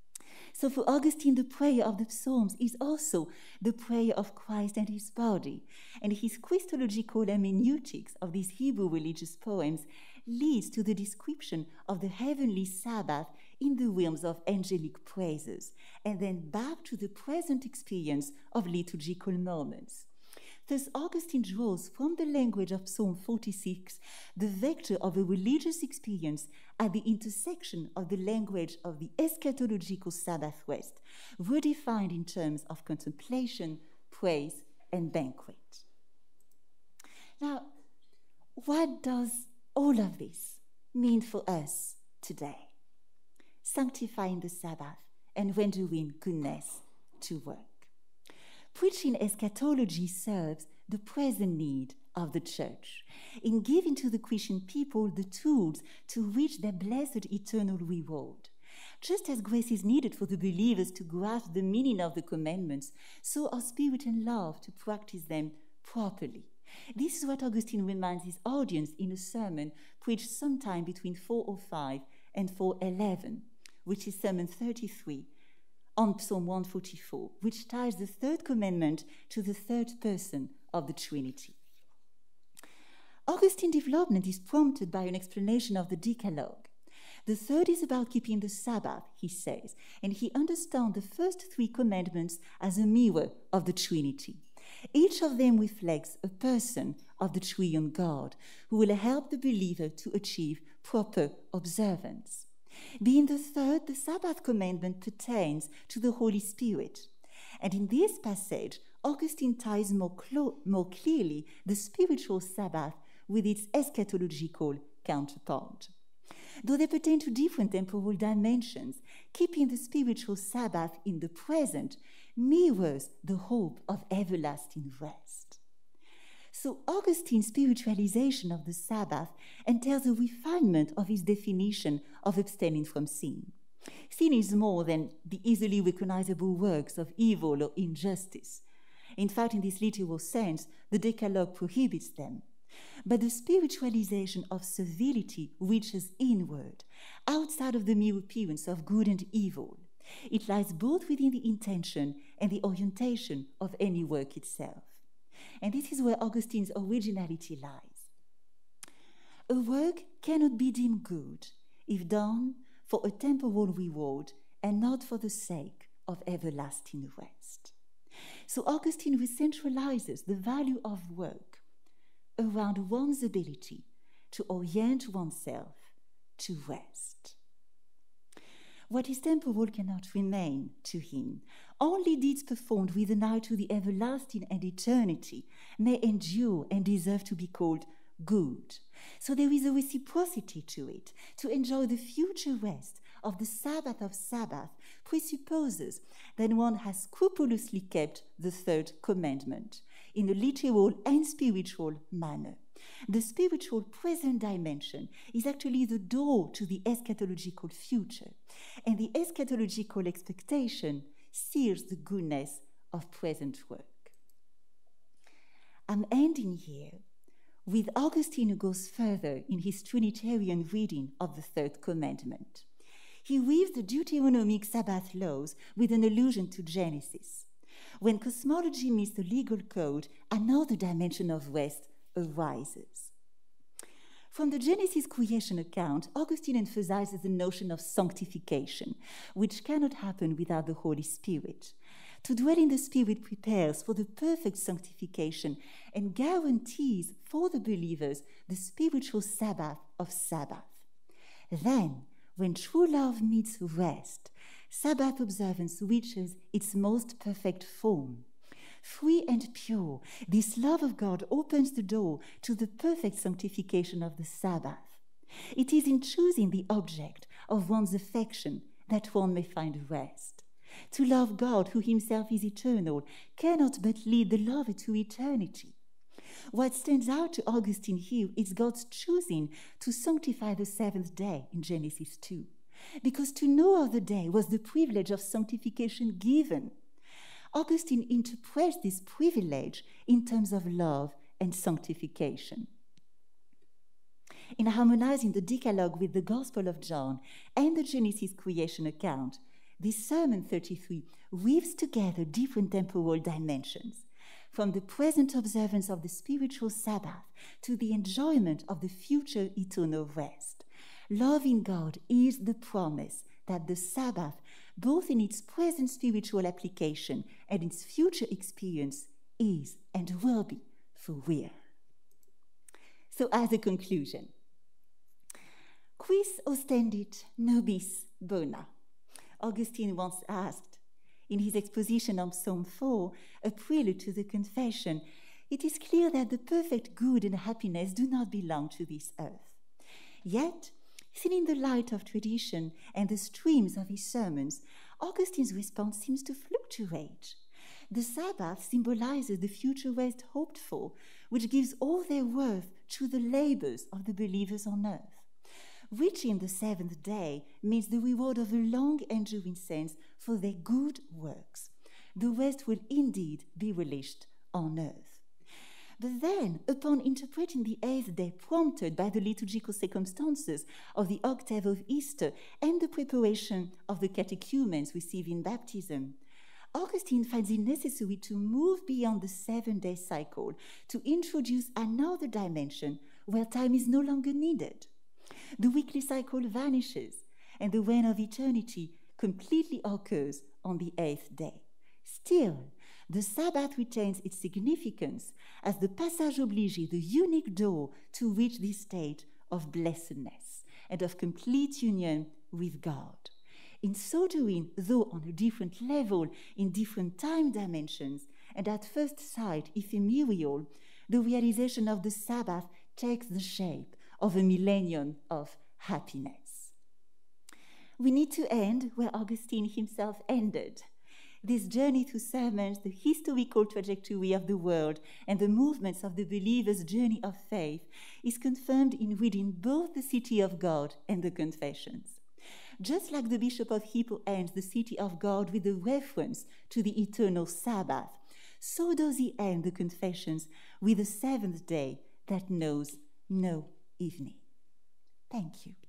So for Augustine, the prayer of the Psalms is also the prayer of Christ and his body, and his Christological hermeneutics of these Hebrew religious poems leads to the description of the heavenly Sabbath in the realms of angelic praises, and then back to the present experience of liturgical moments. Thus, Augustine draws from the language of Psalm forty-six the vector of a religious experience at the intersection of the language of the eschatological Sabbath rest, redefined in terms of contemplation, praise, and banquet. Now, what does all of this mean for us today? Sanctifying the Sabbath and rendering goodness to work. Preaching eschatology serves the present need of the church in giving to the Christian people the tools to reach their blessed eternal reward. Just as grace is needed for the believers to grasp the meaning of the commandments, so are spirit and love to practice them properly. This is what Augustine reminds his audience in a sermon preached sometime between four oh five and four eleven, which is Sermon thirty-three, on Psalm one forty-four, which ties the third commandment to the third person of the Trinity. Augustine's development is prompted by an explanation of the Decalogue. The third is about keeping the Sabbath, he says, and he understands the first three commandments as a mirror of the Trinity. Each of them reflects a person of the triune God who will help the believer to achieve proper observance. Being the third, the Sabbath commandment pertains to the Holy Spirit. And in this passage, Augustine ties more, clo- more clearly the spiritual Sabbath with its eschatological counterpart. Though they pertain to different temporal dimensions, keeping the spiritual Sabbath in the present mirrors the hope of everlasting rest. So Augustine's spiritualization of the Sabbath entails a refinement of his definition of abstaining from sin. Sin is more than the easily recognizable works of evil or injustice. In fact, in this literal sense, the Decalogue prohibits them. But the spiritualization of civility reaches inward, outside of the mere appearance of good and evil. It lies both within the intention and the orientation of any work itself. And this is where Augustine's originality lies. A work cannot be deemed good if done for a temporal reward and not for the sake of everlasting rest. So Augustine recentralizes the value of work around one's ability to orient oneself to rest. What is temporal cannot remain to him. Only deeds performed with an eye to the everlasting and eternity may endure and deserve to be called good. So there is a reciprocity to it. To enjoy the future rest of the Sabbath of Sabbath presupposes that one has scrupulously kept the third commandment in a literal and spiritual manner. The spiritual present dimension is actually the door to the eschatological future, and the eschatological expectation seals the goodness of present work. I'm ending here with Augustine, who goes further in his Trinitarian reading of the third commandment. He weaves the Deuteronomic Sabbath laws with an allusion to Genesis. When cosmology meets the legal code, another dimension of rest arises. From the Genesis creation account, Augustine emphasizes the notion of sanctification, which cannot happen without the Holy Spirit. To dwell in the Spirit prepares for the perfect sanctification and guarantees for the believers the spiritual Sabbath of Sabbath. Then, when true love meets rest, Sabbath observance reaches its most perfect form. Free and pure, this love of God opens the door to the perfect sanctification of the Sabbath. It is in choosing the object of one's affection that one may find rest. To love God, who himself is eternal, cannot but lead the lover to eternity. What stands out to Augustine here is God's choosing to sanctify the seventh day in Genesis two, because to no other day was the privilege of sanctification given. Augustine interprets this privilege in terms of love and sanctification. In harmonizing the Decalogue with the Gospel of John and the Genesis creation account, this Sermon thirty-three weaves together different temporal dimensions, from the present observance of the spiritual Sabbath to the enjoyment of the future eternal rest. Loving God is the promise that the Sabbath, both in its present spiritual application and its future experience, is and will be for real. So as a conclusion, quis ostendit nobis bona? Augustine once asked in his exposition on Psalm four, a prelude to the Confession, it is clear that the perfect good and happiness do not belong to this earth. Yet, seen in the light of tradition and the streams of his sermons, Augustine's response seems to fluctuate. The Sabbath symbolizes the future rest hoped for, which gives all their worth to the labors of the believers on earth. Reaching the seventh day means the reward of a long enduring sense for their good works. The rest will indeed be relished on earth. But then, upon interpreting the eighth day prompted by the liturgical circumstances of the octave of Easter and the preparation of the catechumens received in baptism, Augustine finds it necessary to move beyond the seven-day cycle to introduce another dimension where time is no longer needed. The weekly cycle vanishes, and the reign of eternity completely occurs on the eighth day. Still, the Sabbath retains its significance as the passage oblige, the unique door to reach this state of blessedness and of complete union with God. In so doing, though on a different level, in different time dimensions, and at first sight ephemeral, the realization of the Sabbath takes the shape of a millennium of happiness. We need to end where Augustine himself ended. This journey through sermons, the historical trajectory of the world, and the movements of the believer's journey of faith is confirmed in reading both the City of God and the Confessions. Just like the Bishop of Hippo ends the City of God with a reference to the eternal Sabbath, so does he end the Confessions with a seventh day that knows no evening. Thank you.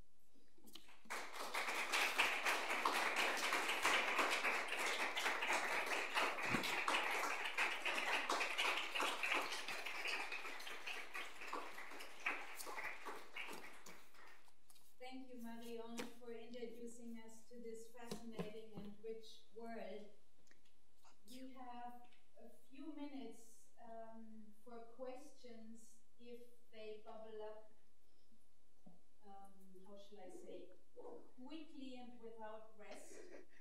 Thank you, Marion, for introducing us to this fascinating and rich world. We have a few minutes um, for questions if they bubble up, um, how shall I say, quickly and without rest,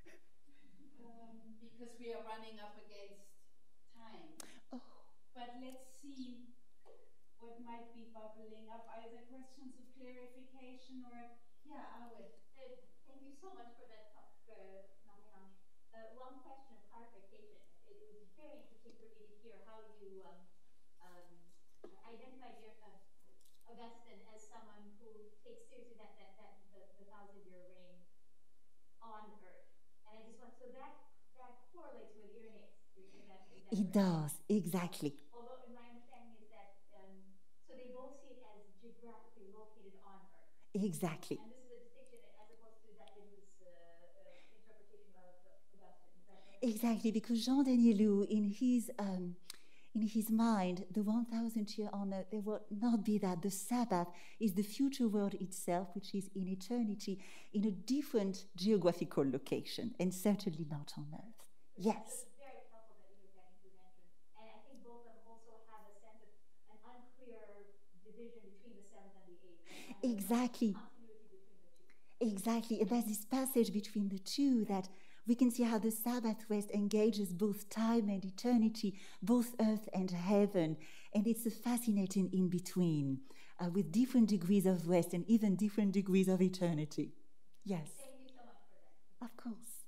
um, because we are running up against time. Oh. But let's see what might be bubbling up, either questions of clarification or, yeah, Awed. Uh, thank you so much for that talk, uh, Marianne. Uh, one question of clarification. It, it was very interesting for me to hear how you um, um, identified your, uh, Augustine as someone who takes seriously that, that, that the, the thousand-year reign on earth. And I just want, so that, that correlates with Irenaeus. Is, is that, is that It correct? does, exactly. Although my understanding is that, um, so they both see it as geographically located on earth. Exactly. And this is a distinction as opposed to that it was uh, uh, interpretation of Augustine. Is that correct? Exactly, because Jean Danielou, in his um, in his mind, the one thousand year on earth, there will not be that. The Sabbath is the future world itself, which is in eternity, in a different geographical location, and certainly not on earth. Yes. It's very helpful that you that you mentioned, and I think both of them also have a sense of an unclear division between the seventh and the eighth. And Exactly. continuity between the two. Exactly. And there's this passage between the two that we can see how the Sabbath rest engages both time and eternity, both earth and heaven. And it's a fascinating in between uh, with different degrees of rest and even different degrees of eternity. Yes. Thank you so much for that. Of course.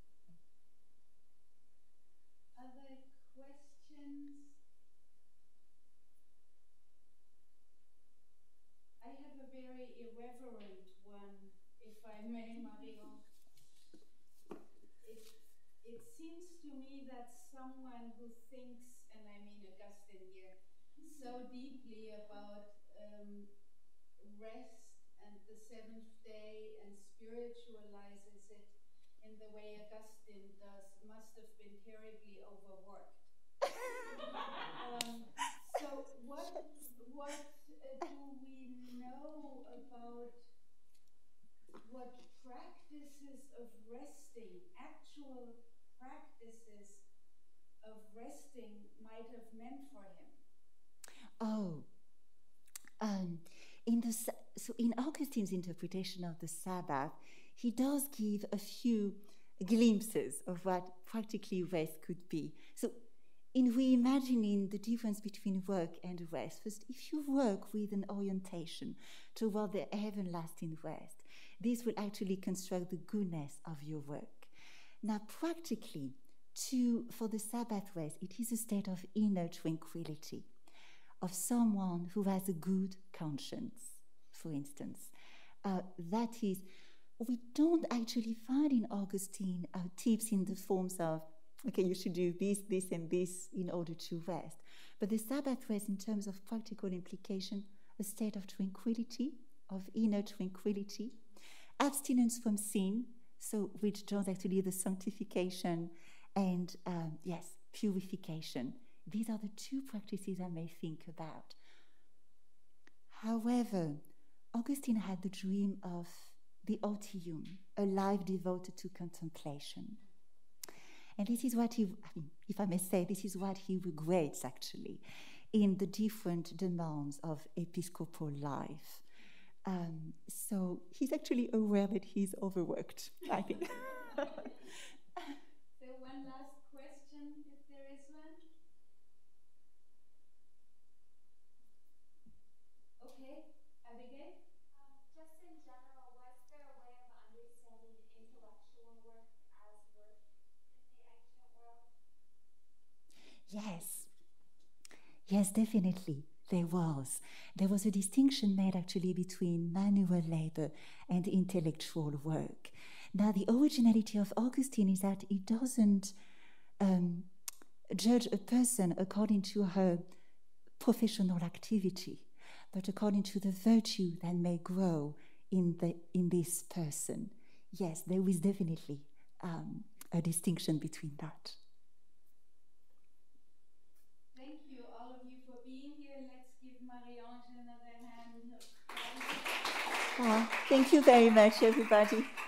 Other questions? I have a very irreverent one, if I may, Marion. It, it seems to me that someone who thinks, and I mean Augustine here, so deeply about um, rest and the seventh day and spiritualizes it in the way Augustine does, must have been terribly overworked. um, so what, what uh, do we know about what practices of resting, actual practices of resting might have meant for him? Oh, um, in the so in Augustine's interpretation of the Sabbath, he does give a few glimpses of what practically rest could be. So, in reimagining the difference between work and rest, first, if you work with an orientation toward the everlasting rest, this will actually construct the goodness of your work. Now, practically, to for the Sabbath rest, it is a state of inner tranquility, of someone who has a good conscience, for instance. Uh, that is, we don't actually find in Augustine uh, tips in the forms of okay, you should do this, this, and this in order to rest. But the Sabbath rest, in terms of practical implication, a state of tranquility, of inner tranquility, abstinence from sin, so which joins actually the sanctification and, um, yes, purification. These are the two practices I may think about. However, Augustine had the dream of the otium, a life devoted to contemplation. And this is what he, I mean, if I may say, this is what he regrets actually in the different demands of episcopal life. Um, so he's actually aware that he's overworked, I think. So one last question, if there is one. Okay, Abigail? Um, just in general, was there a way of understanding intellectual work as work in the ancient world? Yes. Yes, definitely. There was. There was a distinction made actually between manual labor and intellectual work. Now, the originality of Augustine is that he doesn't um, judge a person according to her professional activity, but according to the virtue that may grow in, the, in this person. Yes, there is definitely um, a distinction between that. Thank you, all of you, for being here. Let's give Marie-Ange another hand. Oh, thank you very much, everybody.